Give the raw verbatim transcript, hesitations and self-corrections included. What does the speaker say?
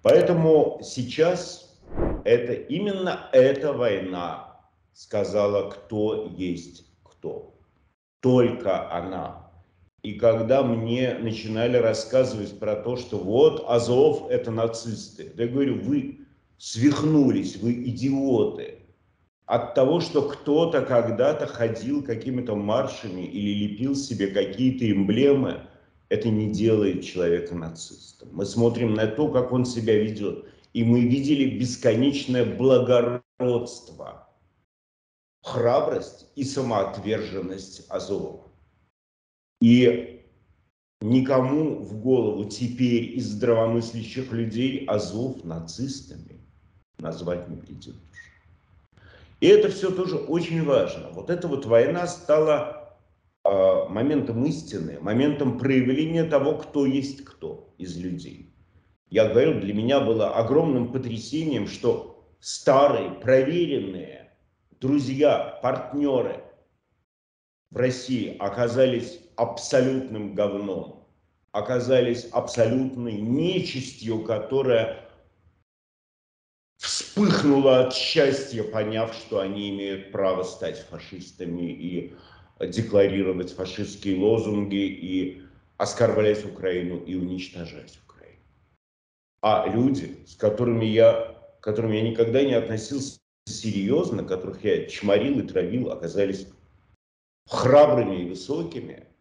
Поэтому сейчас это именно эта война сказала, кто есть кто. Только она. И когда мне начинали рассказывать про то, что вот Азов — это нацисты, я говорю, вы свихнулись, вы идиоты. От того, что кто-то когда-то ходил какими-то маршами или лепил себе какие-то эмблемы, это не делает человека нацистом. Мы смотрим на то, как он себя ведет. И мы видели бесконечное благородство, храбрость и самоотверженность Азова. И никому в голову теперь из здравомыслящих людей Азов нацистами назвать не придет. И это все тоже очень важно. Вот эта вот война стала э, моментом истины, моментом проявления того, кто есть кто из людей. Я говорю, для меня было огромным потрясением, что старые, проверенные друзья, партнеры в России оказались абсолютным говном, оказались абсолютной нечистью, которая вспыхнула от счастья, поняв, что они имеют право стать фашистами и декларировать фашистские лозунги и оскорблять Украину и уничтожать Украину. А люди, с которыми я, к которым я никогда не относился серьезно, которых я чморил и травил, оказались храбрыми и высокими,